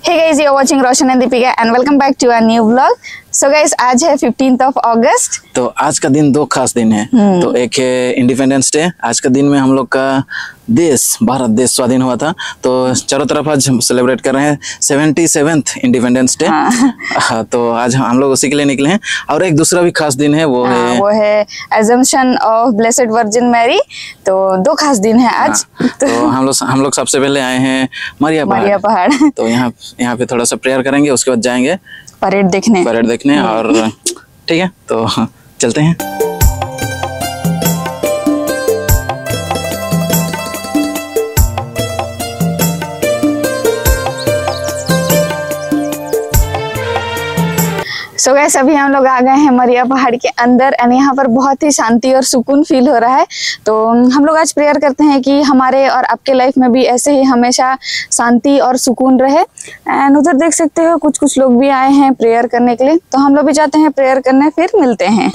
Hey guys, you're watching Roshan and Deepika and welcome back to our new vlog. So guys, आज है 15th of August. तो आज का दिन दो खास दिन है। तो एक है इंडिपेंडेंस डे। आज का दिन में हम लोग का देश भारत देश स्वाधीन हुआ था, तो चारों तरफ आज सेलिब्रेट कर रहे हैं 77th इंडिपेंडेंस डे। तो आज हम लोग उसी के लिए निकले हैं। और एक दूसरा भी खास दिन है, वो है assumption of blessed virgin Mary. तो दो खास दिन है आज। तो हम लोग सबसे पहले आए हैं मरिया पहाड़। तो यहाँ पे थोड़ा सा प्रेयर करेंगे, उसके बाद जाएंगे परेड देखने और ठीक है, तो चलते हैं। सो गाइस, अभी हम लोग आ गए हैं मरिया पहाड़ के अंदर एंड यहाँ पर बहुत ही शांति और सुकून फील हो रहा है। तो हम लोग आज प्रेयर करते हैं कि हमारे और आपके लाइफ में भी ऐसे ही हमेशा शांति और सुकून रहे। एंड उधर देख सकते हो कुछ लोग भी आए हैं प्रेयर करने के लिए। तो हम लोग भी जाते हैं प्रेयर करने, फिर मिलते हैं।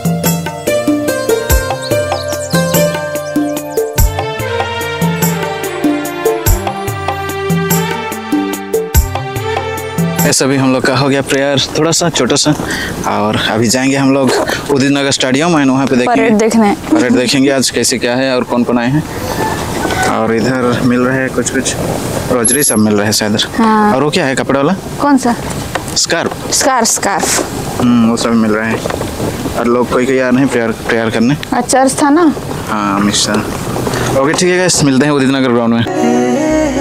ऐसा भी हम लोग का हो गया प्रेयर, थोड़ा सा छोटा सा। और अभी जाएंगे हम लोग उदित नगर स्टेडियम एंड वहाँ पे देखेंगे परेड देखेंगे आज कैसे क्या है और कौन कौन आए हैं। और इधर मिल रहे हैं कुछ रोजरी सब मिल रहे हैं शायद। हाँ। और वो क्या है कपड़े वाला, कौन सा? स्कार्फ। वो सब मिल रहे हैं। और लोग कोई आ रहे हैं प्रेयर करने। चर्च था ना। हाँ मिक्सर। ओके ठीक है गाइस, मिलते हैं उदित नगर ग्राउंड में।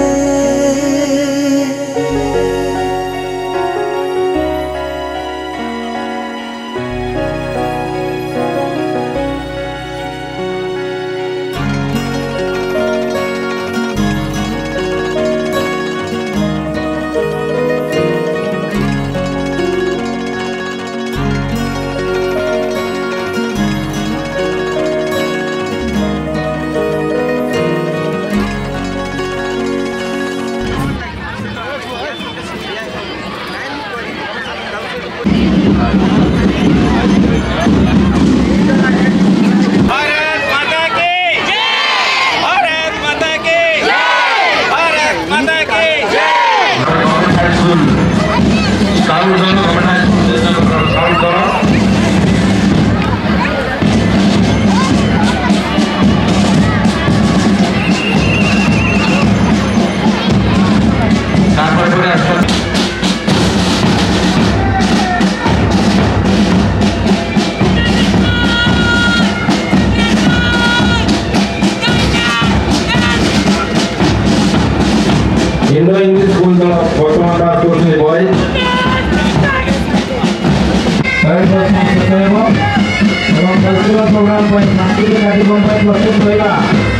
Indo-English School of Bottomanda Social Boys. Dalam cultural program poin nanti kita dibuat waktu berapa?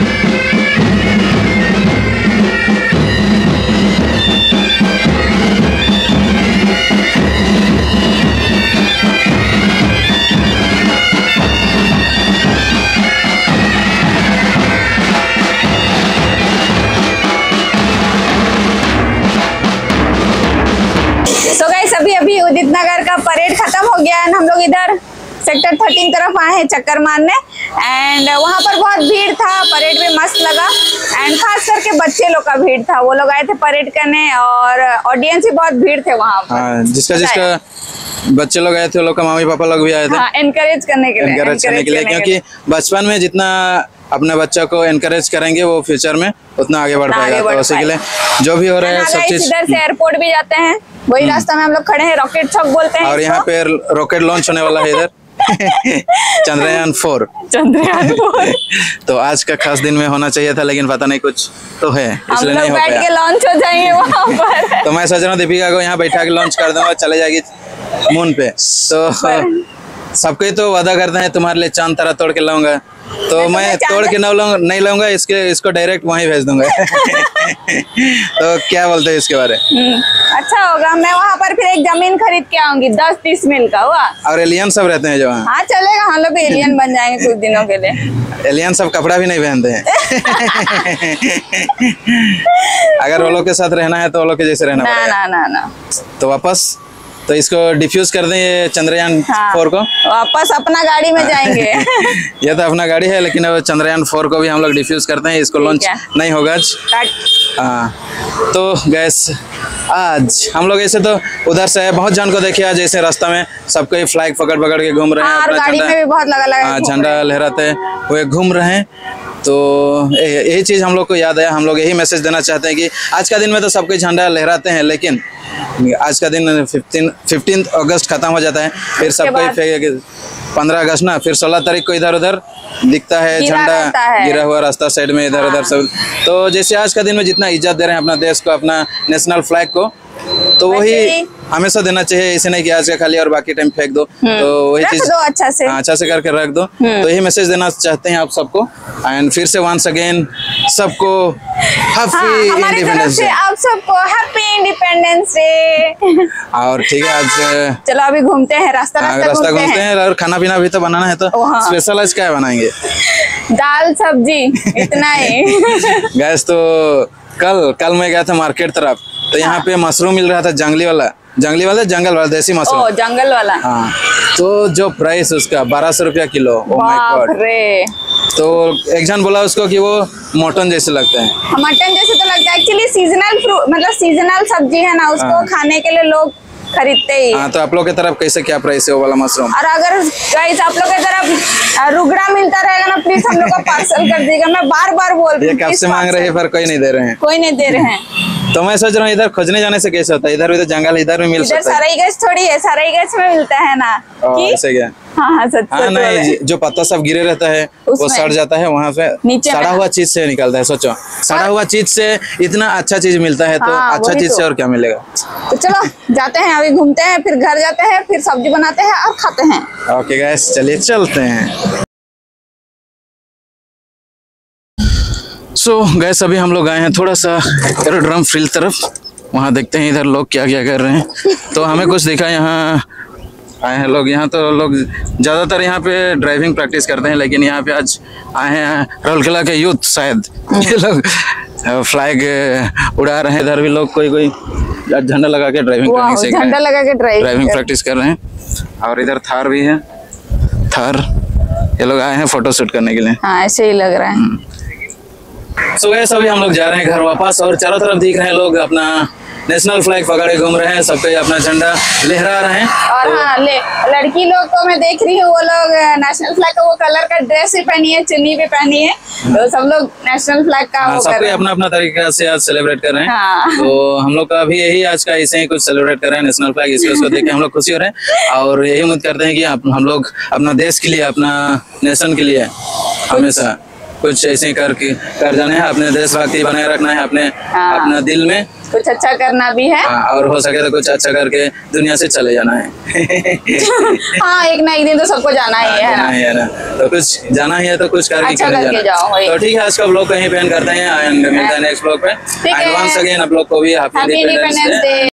अभी उदित नगर का परेड खत्म हो गया है। हम लोग इधर सेक्टर 13 तरफ आए हैं चक्कर मारने एंड वहाँ पर बहुत भीड़ था। परेड भी मस्त लगा एंड खास करके बच्चे लोग का भीड़ था। वो लोग आए थे परेड करने और ऑडियंस भी बहुत भीड़ थे वहाँ पर। हाँ, जिसका बच्चे लोग आए थे, वो लोग का मम्मी पापा लोग भी आए थे। हाँ, एनकरेज करने के लिए क्योंकि बचपन में जितना अपने बच्चा को एनकरेज करेंगे वो फ्यूचर में उतना आगे बढ़ पाएगा। तो उसी के लिए जो भी हो रहा है सब चीज। इधर से एयरपोर्ट भी जाते हैं, वही रास्ता में हम लोग खड़े हैं, रॉकेट चौक बोलते हैं। और यहाँ पे रॉकेट लॉन्च होने वाला है इधर चंद्रयान 4। तो आज का खास दिन में होना चाहिए था, लेकिन पता नहीं कुछ तो है, इसलिए नहीं हो पाया। बैठ के लॉन्च हो जाएंगे वहाँ पर। तो मैं सोच रहा हूँ दीपिका को यहाँ बैठा के लॉन्च कर दूंगा, चले जाएगी मून पे। तो सबको ही तो वादा करते हैं तुम्हारे लिए चांद तारा तोड़ के लाऊंगा, तो मैं तोड़ के नहीं लाऊंगा, इसको डायरेक्ट वहीं भेज दूंगा। तो क्या बोलते हैं इसके बारे में? अच्छा होगा, मैं वहाँ पर फिर एक जमीन खरीद के आऊंगी 10-30 मील का। हुआ? और एलियन सब रहते हैं जो वहाँ। हाँ चलेगा, हम लोग भी एलियन बन जाएंगे कुछ दिनों के लिए। एलियन सब कपड़ा भी नहीं पहनते हैं। अगर वो लोग के साथ रहना है तो वो लोग के जैसे रहना पड़ेगा। ना। तो वापस तो इसको डिफ्यूज कर दें ये चंद्रयान 4 को, वापस अपना गाड़ी में जाएंगे। ये तो अपना गाड़ी है, लेकिन अब चंद्रयान 4 को भी हम लोग डिफ्यूज करते हैं, इसको लॉन्च नहीं होगा आज। हाँ, तो गैस आज हम लोग ऐसे तो उधर से बहुत जन को देखे आज ऐसे रास्ता में सबको ये फ्लैग पकड़ पकड़ के घूम रहे हैं, अपना गाड़ी में भी बहुत लगा झंडा लहराते हुए घूम रहे हैं। तो यही चीज़ हम लोग को याद आया, हम लोग यही मैसेज देना चाहते हैं कि आज का दिन में तो सबके झंडा लहराते हैं, लेकिन आज का दिन 15 अगस्त खत्म हो जाता है, फिर सबको 15 अगस्त ना, फिर 16 तारीख को इधर उधर दिखता है झंडा गिरा हुआ रास्ता साइड में इधर उधर सब। तो जैसे आज का दिन में जितना इज्जत दे रहे हैं अपना देश को, अपना नेशनल फ्लैग को, तो वही हमेशा देना चाहिए। ऐसे नहीं कि आज का खाली और बाकी टाइम फेंक दो, तो वही चीज अच्छा से करके रख दो। तो यही मैसेज देना चाहते हैं आप सबको। एंड फिर से वंस अगेन सबको हैप्पी इंडिपेंडेंस डे, आप सबको हैप्पी इंडिपेंडेंस डे। और ठीक है, आज चलो अभी घूमते हैं, रास्ता घूमते हैं और खाना पीना भी तो बनाना है, तो स्पेशल आज क्या बनाएंगे? दाल सब्जी, इतना ही। गैस तो कल मैं गया था मार्केट तरफ, तो यहाँ पे मशरूम मिल रहा था, जंगल वाला देसी मशरूम, जंगल वाला। हाँ, तो जो प्राइस उसका 1200 रुपया किलो। Oh my God. तो एक जन बोला उसको कि वो मटन जैसे लगता है। मटन जैसे तो लगता है, एक्चुअली सीजनल फ्रूट मतलब सीजनल सब्जी है ना, उसको खाने के लिए लोग खरीदते ही। हाँ, तो आप लोग की तरफ कैसे क्या प्राइस है वो वाला मशरूम? और अगर गाइस आप लोग की तरफ रुगड़ा मिलता रहेगा ना, प्लीज हम लोग को पार्सल कर दीजिएगा। मैं बार बार बोल रही हूँ, ये कब से मांग रहे हैं पर कोई नहीं दे रहे हैं। तो मैं सोच रहा हूँ इधर खोजने जाने से कैसे होता है, इधर भी तो जंगल, इधर भी मिल सकता है। सराईगंज थोड़ी है, सराईगंज में मिलता है ना। ऐसे क्या? हाँ, सच नहीं, जो पत्ता सब गिरे रहता है वो सड़ जाता है, वहाँ पे सड़ा हुआ चीज से निकलता है। सोचो, सड़ा हुआ चीज से इतना अच्छा चीज मिलता है, तो अच्छा चीज से और क्या मिलेगा। तो चलो जाते हैं, अभी घूमते हैं, फिर घर जाते हैं, फिर सब्जी बनाते हैं और खाते हैं। ओके गाइस, चलिए चलते हैं। सो गैस अभी हम लोग आए हैं थोड़ा सा एरोड्रम फील्ड तरफ, वहाँ देखते हैं इधर लोग क्या क्या कर रहे हैं। तो हमें कुछ दिखा, यहाँ आए हैं लोग, यहाँ तो लोग ज़्यादातर यहाँ पे ड्राइविंग प्रैक्टिस करते हैं, लेकिन यहाँ पे आज आए हैं राउरकेला के यूथ, शायद ये लोग फ्लैग उड़ा रहे हैं। इधर भी लोग कोई झंडा लगा के ड्राइविंग प्रैक्टिस कर रहे हैं। और इधर थार भी है, ये लोग आए हैं फोटो शूट करने के लिए। हाँ, ऐसे ही लग रहा है। सो गैस अभी हम लोग जा रहे हैं घर वापस, और चारों तरफ दिख रहे हैं लोग अपना नेशनल फ्लैग पकड़े घूम रहे हैं, सबके अपना झंडा लहरा रहे हैं। और तो हाँ, लड़की लोग को मैं देख रही हूँ, वो लोग नेशनल फ्लैग का वो कलर का ड्रेस भी पहनी है, चुन्नी भी पहनी है, तो सब लोग नेशनल फ्लैग का वो कर रहे हैं। अपना अपना तरीका से आज सेलिब्रेट कर रहे हैं। हाँ। तो हम लोग का भी यही आज का ऐसे ही कुछ सेलिब्रेट कर रहे हैं, नेशनल फ्लैग, इसको देख के हम लोग खुशी हो रहे हैं। और यही उम्मीद करते हैं कि हम लोग अपना देश के लिए, अपना नेशन के लिए हमेशा कुछ ऐसे कर जाना है, अपने देशभक्ति बनाए रखना है, अपना दिल में कुछ अच्छा करना भी है। और हो सके तो कुछ अच्छा करके दुनिया से चले जाना है। हाँ, एक ना एक दिन तो सबको जाना ही है ना। तो कुछ जाना ही है तो कुछ करके जाओ। तो ठीक है, आज का ब्लॉग कहीं पे एंड करते हैं, मिलते हैं नेक्स्ट ब्लॉग पे। एंड वंस अगेन आप लोग को भी हैप्पी इंडिपेंडेंस डे।